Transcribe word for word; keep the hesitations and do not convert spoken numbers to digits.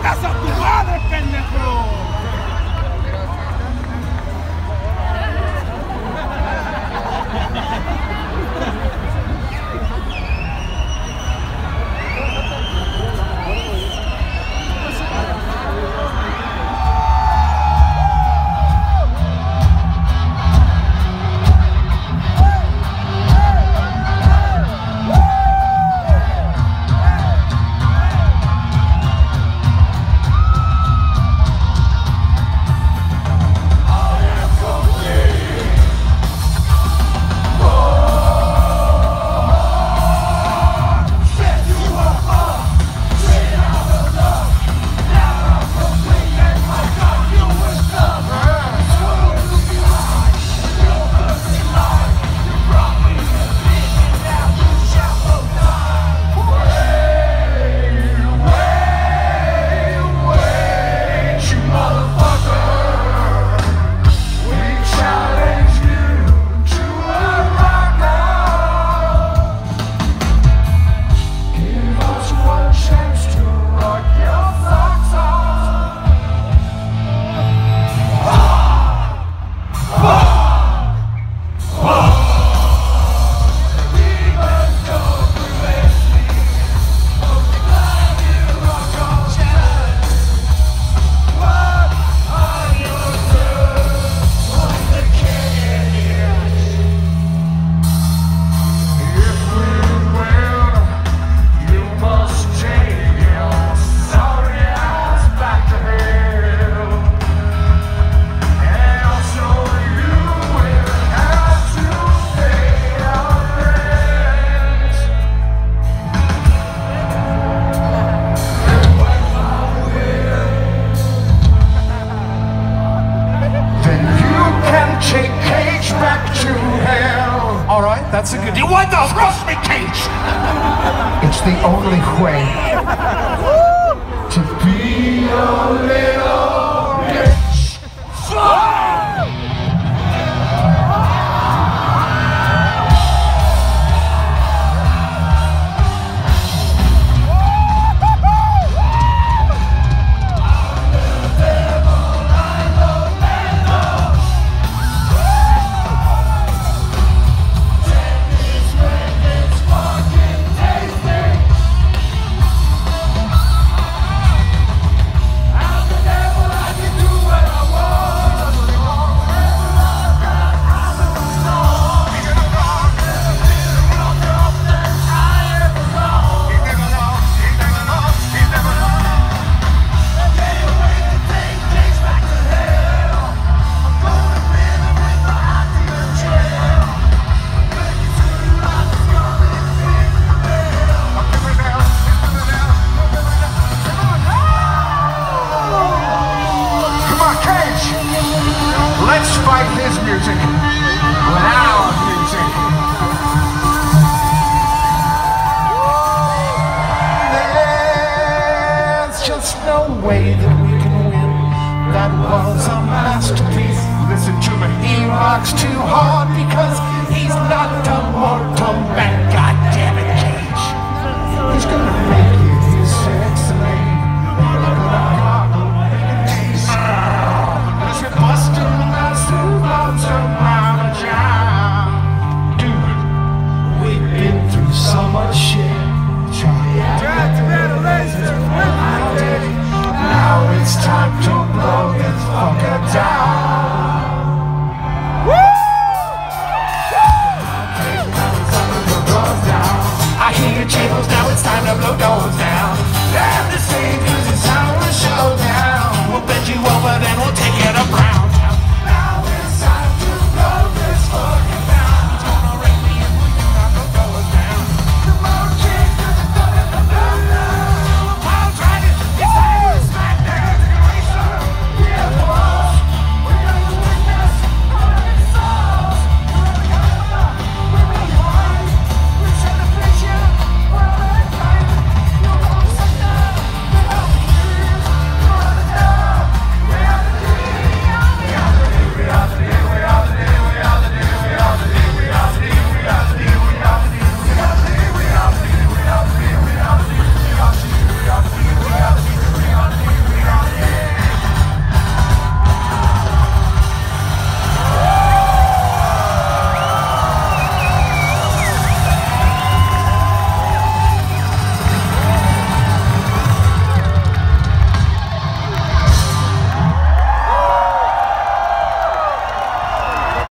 chingas a tu madre, pendejo! Alright, that's a good... You want to thrust me, Cage? It's the only way to be a little bitch. Let's fight his music with our music. There's just no way that we can win. That was a masterpiece. Listen to me. He rocks too hard because he's not a mortal man. God damn it, Cage. He's gonna make